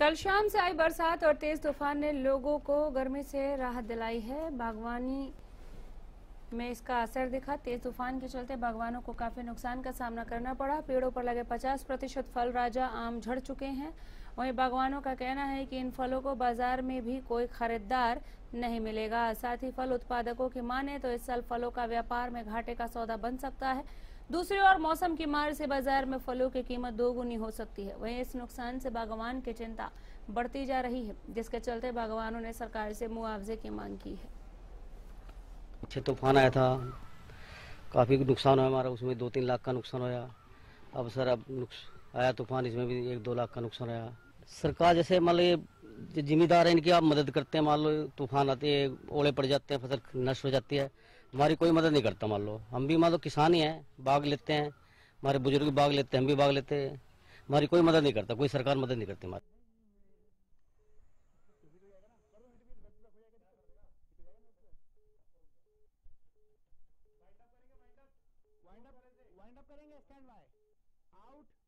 कल शाम से आई बरसात और तेज तूफान ने लोगों को गर्मी से राहत दिलाई है। बागवानी में इसका असर दिखा। तेज तूफान के चलते बागवानों को काफी नुकसान का सामना करना पड़ा। पेड़ों पर लगे 50% फल राजा आम झड़ चुके हैं। वहीं बागवानों का कहना है कि इन फलों को बाजार में भी कोई खरीदार नहीं मिलेगा। साथ ही फल उत्पादकों की माने तो इस साल फलों का व्यापार में घाटे का सौदा बन सकता है। दूसरी ओर मौसम की मार से बाजार में फलों की कीमत दोगुनी हो सकती है। वहीं इस नुकसान से बागवान की चिंता बढ़ती जा रही है, जिसके चलते बागवानों ने सरकार से मुआवजे की मांग की है। अच्छे तूफान आया था, काफ़ी नुकसान हुआ हमारा, उसमें 2-3 लाख का नुकसान होया। अब सर आया तूफान, इसमें भी 1-2 लाख का नुकसान आया। सरकार जैसे मान लो ये जिम्मेदार है, इनकी आप मदद करते हैं। मान लो तूफान आते हैं, ओले पड़ जाते हैं, फसल नष्ट हो जाती है, हमारी कोई मदद नहीं करता। मान लो हम भी मान लो किसान ही हैं, बाग लेते हैं, हमारे बुजुर्ग बाग लेते हैं, हम भी बाग लेते हैं, हमारी कोई मदद नहीं करता, कोई सरकार मदद नहीं करती हमारी। वाइंड अप करेंगे, स्टैंड बाय, आउट।